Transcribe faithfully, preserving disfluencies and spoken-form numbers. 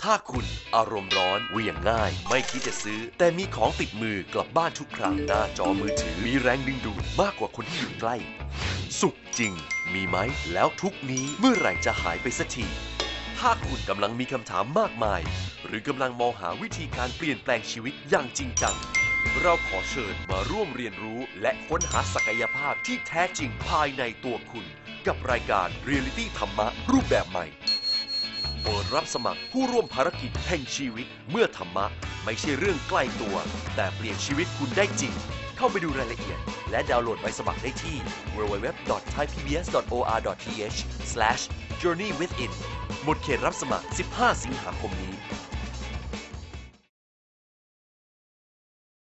ถ้าคุณอารมณ์ร้อนเหวี่ยงง่ายไม่คิดจะซื้อแต่มีของติดมือกลับบ้านทุกครั้งหน้าจอมือถือมีแรงดึงดูดมากกว่าคนที่อยู่ใกล้สุขจริงมีไหมแล้วทุกนี้เมื่อไหร่จะหายไปสักทีถ้าคุณกำลังมีคำถามมากมายหรือกำลังมองหาวิธีการเปลี่ยนแปลงชีวิตอย่างจริงจังเราขอเชิญมาร่วมเรียนรู้และค้นหาศักยภาพที่แท้จริงภายในตัวคุณกับรายการเรียลิตี้ธรรมะรูปแบบใหม่เปิดรับสมัครผู้ร่วมภารกิจแห่งชีวิตเมื่อธรรมะไม่ใช่เรื่องใกล้ตัวแต่เปลี่ยนชีวิตคุณได้จริงเข้าไปดูรายละเอียดและดาวน์โหลดใบสมัครได้ที่ ดับเบิลยู ดับเบิลยู ดับเบิลยู ดอท ไทย พี บี เอส ดอท โอ อาร์ ดอท ที เอช สแลช journey within หมดเขตรับสมัครสิบห้าสิงหาคมนี้